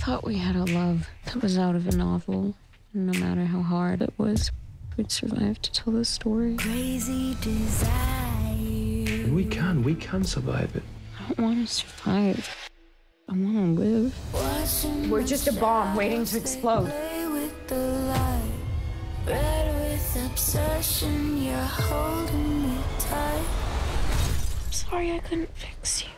thought we had a love that was out of a novel. No matter how hard it was, we'd survive to tell the story. Crazy desire. And we can survive it. I don't want to survive. I want to live. We're just a bomb waiting to explode. With the light, red with obsession, you're holding me tight. I'm sorry I couldn't fix you.